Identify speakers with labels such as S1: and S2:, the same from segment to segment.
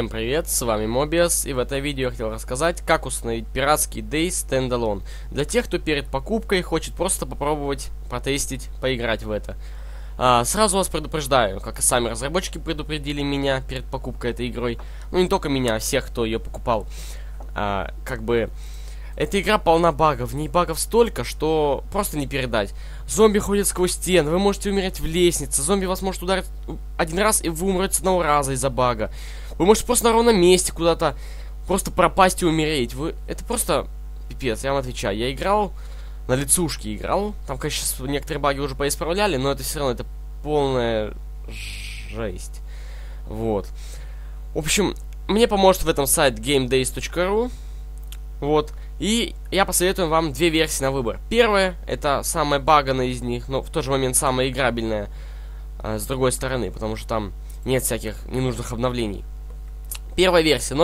S1: Всем привет, с вами Mobius, и в этом видео я хотел рассказать, как установить пиратский Days Standalone для тех, кто перед покупкой хочет просто попробовать, протестить, поиграть в это. Сразу вас предупреждаю, как и сами разработчики предупредили меня перед покупкой этой игрой, ну не только меня, а всех, кто ее покупал. Эта игра полна багов, в ней багов столько, что просто не передать. Зомби ходят сквозь стены, вы можете умереть в лестнице, зомби вас может ударить один раз, и вы умрете с одного раза из-за бага. Вы можете просто на ровном месте куда-то просто пропасть и умереть. Это просто пипец, я вам отвечаю. Я играл, на лицушке играл, там, конечно, некоторые баги уже поисправляли, но это все равно, это полная жесть. Вот. В общем, мне поможет в этом сайт gamedays.ru. Вот. И я посоветую вам две версии на выбор. Первая, это самая баганая из них, но в тот же момент самая играбельная, с другой стороны, потому что там нет всяких ненужных обновлений. Первая версия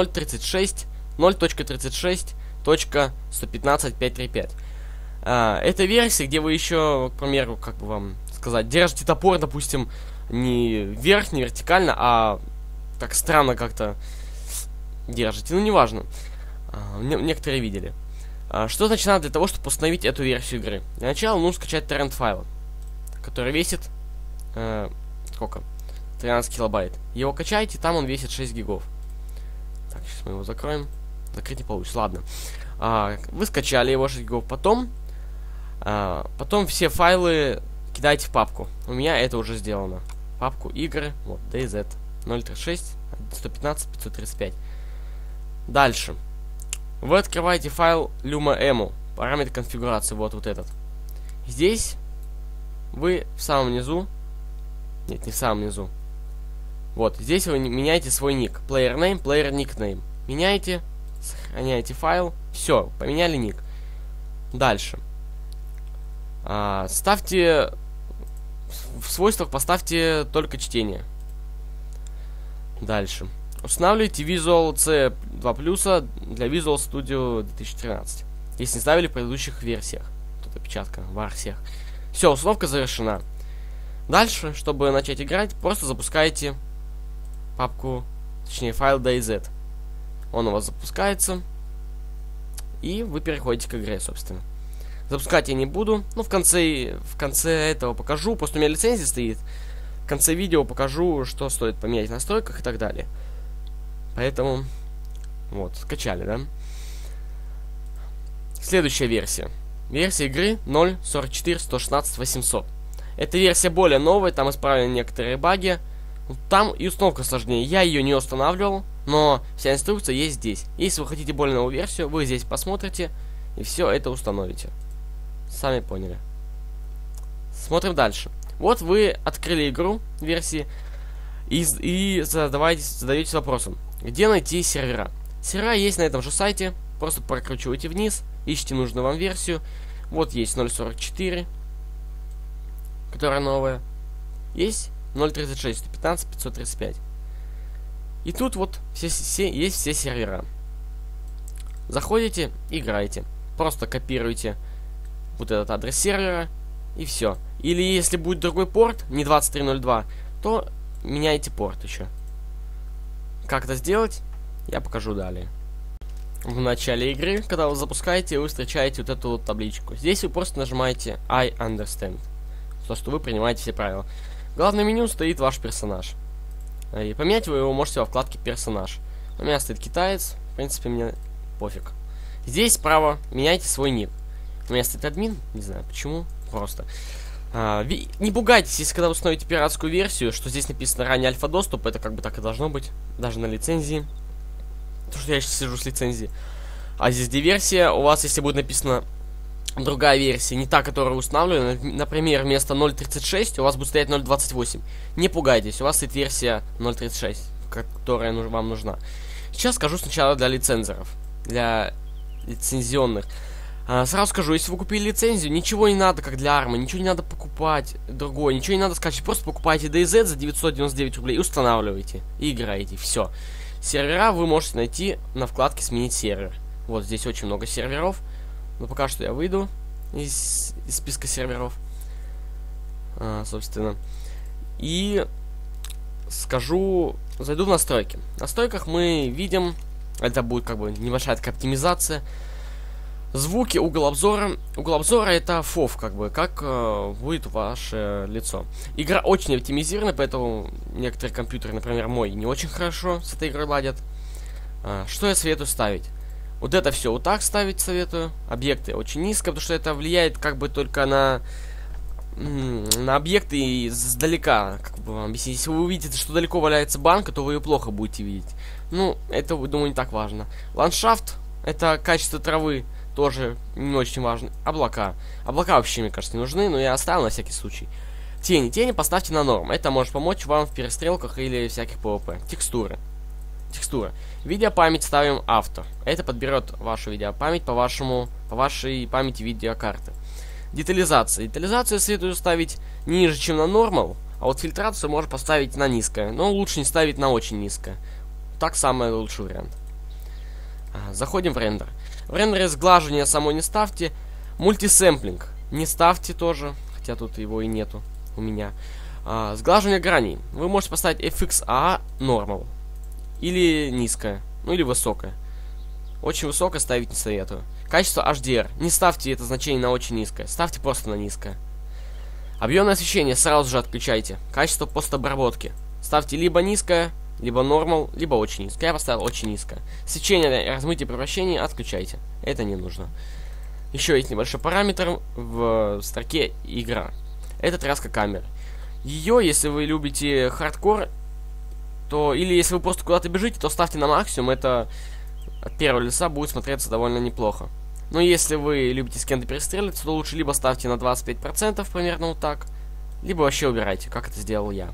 S1: 0.115.115.115.535. Это версия, где вы еще, к примеру, как бы вам сказать, держите топор, допустим, не вверх, не вертикально, а так странно как-то держите. Ну, неважно. Некоторые видели. Что значит надо для того, чтобы установить эту версию игры? Для начала нужно скачать торрент файл, который весит сколько? 13 килобайт. Его качаете, там он весит 6 гигов. Так, сейчас мы его закроем. Закрыть не получится, ладно. Вы скачали его 6 гигов, потом все файлы кидаете в папку. У меня это уже сделано. Папку игры, вот, DZ 036 115 535. Дальше. Вы открываете файл LumaEmu, параметр конфигурации, вот этот. Здесь вы в самом низу, нет, не в самом низу, вот, здесь вы меняете свой ник, player name, player nickname. Меняете, сохраняете файл, все, поменяли ник. Дальше. Ставьте, в свойствах поставьте только чтение. Дальше. Устанавливайте Visual C 2 Plus для Visual Studio 2013. Если не ставили в предыдущих версиях. Тут опечатка в версиях. Все, установка завершена. Дальше, чтобы начать играть, просто запускаете папку, точнее файл DayZ. Он у вас запускается. И вы переходите к игре, собственно. Запускать я не буду. Ну, в конце этого покажу. Просто у меня лицензия стоит. В конце видео покажу, что стоит поменять в настройках и так далее. Поэтому, вот, скачали, да? Следующая версия. Версия игры 0.44.116.800. Эта версия более новая, там исправлены некоторые баги. Там и установка сложнее. Я ее не устанавливал, но вся инструкция есть здесь. Если вы хотите более новую версию, вы здесь посмотрите и все это установите. Сами поняли. Смотрим дальше. Вот вы открыли игру версии и задаетесь вопросом. Где найти сервера? Сервера есть на этом же сайте. Просто прокручивайте вниз, ищите нужную вам версию. Вот есть 0.44, которая новая. Есть 0.36, 115, 535. И тут вот есть все сервера. Заходите, играете. Просто копируете вот этот адрес сервера и все. Или если будет другой порт, не 2302, то меняйте порт еще. Как это сделать, я покажу далее. В начале игры, когда вы запускаете, вы встречаете вот эту вот табличку. Здесь вы просто нажимаете I understand. То, что вы принимаете все правила. В главном меню стоит ваш персонаж. И поменять вы его можете во вкладке персонаж. У меня стоит китаец, в принципе, мне пофиг. Здесь справа меняйте свой ник. У меня стоит админ, не знаю почему, просто. Не пугайтесь, если когда вы установите пиратскую версию, что здесь написано ранний альфа-доступ, это как бы так и должно быть, даже на лицензии. Потому что я сейчас сижу с лицензией. А здесь диверсия, у вас, если будет написана другая версия, не та, которую устанавливали, например, вместо 0.36 у вас будет стоять 0.28. Не пугайтесь, у вас стоит версия 0.36, которая вам нужна. Сейчас скажу сначала для лицензоров, для лицензионных. Сразу скажу, если вы купили лицензию, ничего не надо, как для армы, ничего не надо покупать другое, ничего не надо скачивать, просто покупайте DayZ за 999 рублей и устанавливаете, и играете, все. Сервера вы можете найти на вкладке «Сменить сервер». Вот здесь очень много серверов, но пока что я выйду из списка серверов, собственно. И скажу, зайду в настройки. В настройках мы видим, это будет как бы небольшая такая оптимизация. Звуки, угол обзора. Угол обзора это FOV, как бы, как будет ваше лицо. Игра очень оптимизирована, поэтому некоторые компьютеры, например, мой, не очень хорошо с этой игрой ладят. Что я советую ставить? Вот это все вот так ставить советую. Объекты очень низко, потому что это влияет как бы только на объекты и издалека. Как бы вам объяснить, если вы увидите, что далеко валяется банка, то вы ее плохо будете видеть. Ну, это, думаю, не так важно. Ландшафт, это качество травы. Тоже не очень важно. Облака. Облака вообще, мне кажется, не нужны, но я оставил на всякий случай. Тени. Тени поставьте на норм. Это может помочь вам в перестрелках или всяких PvP. Текстуры. Текстура. Видеопамять ставим автор. Это подберет вашу видеопамять по вашей памяти видеокарты. Детализация. Детализацию советую ставить ниже, чем на нормал. А вот фильтрацию можно поставить на низкое. Но лучше не ставить на очень низкое. Так самый лучший вариант. Заходим в рендер. В рендере сглаживание само не ставьте. Мультисэмплинг не ставьте тоже. Хотя тут его и нету у меня. Сглаживание граней. Вы можете поставить FXA Normal. Или низкое. Ну или высокое. Очень высокое ставить не советую. Качество HDR. Не ставьте это значение на очень низкое. Ставьте просто на низкое. Объемное освещение сразу же отключайте. Качество постобработки. Ставьте либо низкое, либо нормал, либо очень низкое. Я поставил очень низкое. Свечение, размытие, превращение отключайте. Это не нужно. Еще есть небольшой параметр в строке игра. Это тряска камеры. Ее, если вы любите хардкор, то или если вы просто куда-то бежите, то ставьте на максимум. Это от первого лица будет смотреться довольно неплохо. Но если вы любите с кем-то перестреливаться, то лучше либо ставьте на 25%, примерно вот так, либо вообще убирайте, как это сделал я.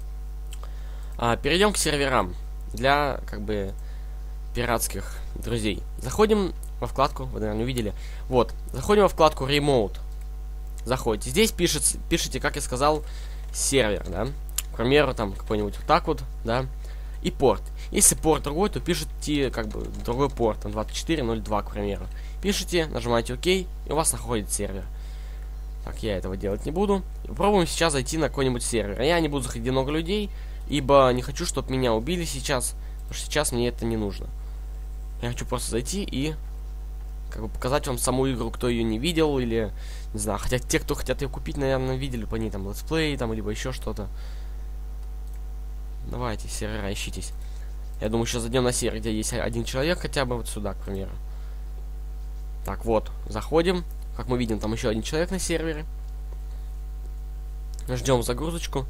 S1: Перейдем к серверам для, как бы, пиратских друзей. Заходим во вкладку, вы, наверное, увидели. Вот, заходим во вкладку Remote. Заходите. Здесь пишите, как я сказал, сервер, да. К примеру, там какой-нибудь вот так вот, да. И порт. Если порт другой, то пишите, как бы, другой порт, там 2402, к примеру. Пишите, нажимаете ОК, и у вас находит сервер. Так, я этого делать не буду. Попробуем сейчас зайти на какой-нибудь сервер. Я не буду заходить много людей, ибо не хочу, чтобы меня убили сейчас, потому что сейчас мне это не нужно. Я хочу просто зайти и, как бы, показать вам саму игру, кто ее не видел, или, не знаю, хотя те, кто хотят ее купить, наверное, видели по ней там летсплей, там, либо еще что-то. Давайте, сервера, ищитесь. Я думаю, сейчас зайдем на сервер, где есть один человек, хотя бы вот сюда, к примеру. Так, вот, заходим. Как мы видим, там еще один человек на сервере. Ждем загрузочку.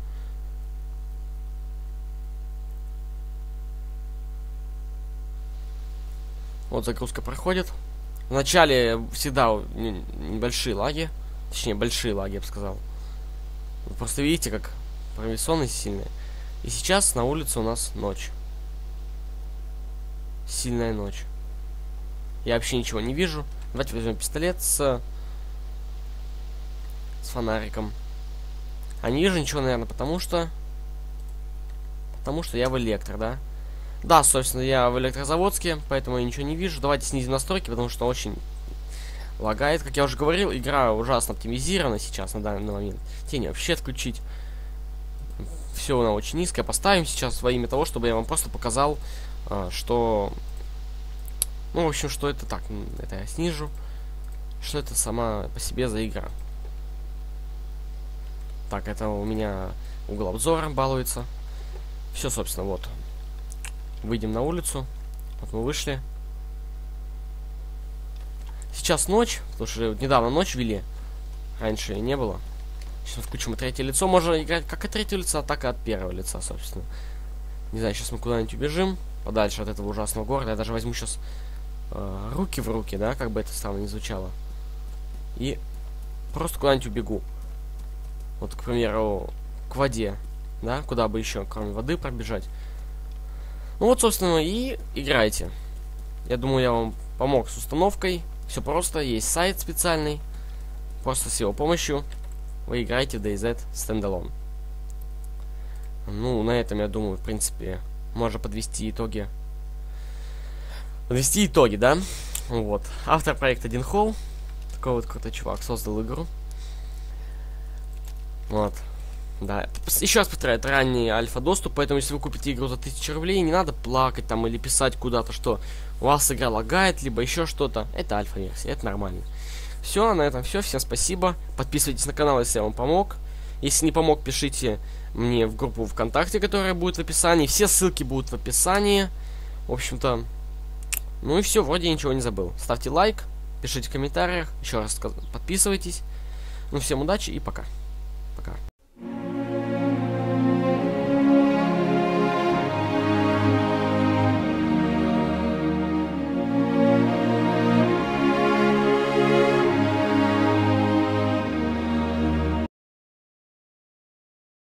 S1: Вот загрузка проходит. Вначале всегда небольшие лаги. Точнее, большие лаги, я бы сказал. Вы просто видите, как провисонность сильная. И сейчас на улице у нас ночь. Сильная ночь. Я вообще ничего не вижу. Давайте возьмем пистолет с фонариком. А не вижу ничего, наверное, потому что я в электро, да? Да, собственно, я в электрозаводске, поэтому я ничего не вижу. Давайте снизим настройки, потому что очень лагает. Как я уже говорил, игра ужасно оптимизирована сейчас, на данный момент. Тени вообще отключить. Все на очень низкое. Поставим сейчас во имя того, чтобы я вам просто показал, что... Ну, в общем, что это так. Это я снижу. Что это сама по себе за игра. Так, это у меня угол обзора балуется. Все, собственно, вот. Выйдем на улицу. Вот мы вышли. Сейчас ночь, потому что недавно ночь ввели. Раньше не было. Сейчас включим и третье лицо. Можно играть как от третьего лица, так и от первого лица, собственно. Не знаю, сейчас мы куда-нибудь убежим. Подальше от этого ужасного города. Я даже возьму сейчас руки в руки, да, как бы это странно не звучало. И просто куда-нибудь убегу. Вот, к примеру, к воде. Да, куда бы еще, кроме воды, пробежать. Ну вот, собственно, и играйте. Я думаю, я вам помог с установкой. Все просто, есть сайт специальный. Просто с его помощью вы играете в DayZ Standalone. Ну, на этом, я думаю, в принципе, можно подвести итоги. Подвести итоги, да? Вот. Автор проекта Дин Холл. Такой вот крутой чувак создал игру. Вот. Да, еще раз повторяю, это ранний альфа-доступ, поэтому если вы купите игру за 1000 рублей, не надо плакать там или писать куда-то, что у вас игра лагает, либо еще что-то. Это альфа-версия, это нормально. Все, на этом все, всем спасибо. Подписывайтесь на канал, если я вам помог. Если не помог, пишите мне в группу ВКонтакте, которая будет в описании. Все ссылки будут в описании. В общем-то, ну и все, вроде я ничего не забыл. Ставьте лайк, пишите в комментариях, еще раз подписывайтесь. Ну, всем удачи и пока. Пока.